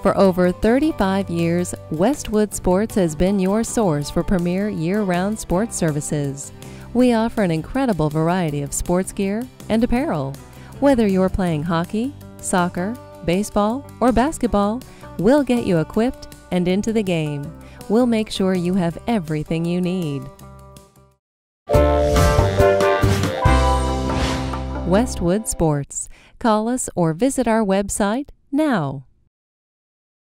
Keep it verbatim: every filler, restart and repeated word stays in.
For over thirty-five years, Westwood Sports has been your source for premier year-round sports services. We offer an incredible variety of sports gear and apparel. Whether you're playing hockey, soccer, baseball, or basketball, we'll get you equipped and into the game. We'll make sure you have everything you need. Westwood Sports. Call us or visit our website now.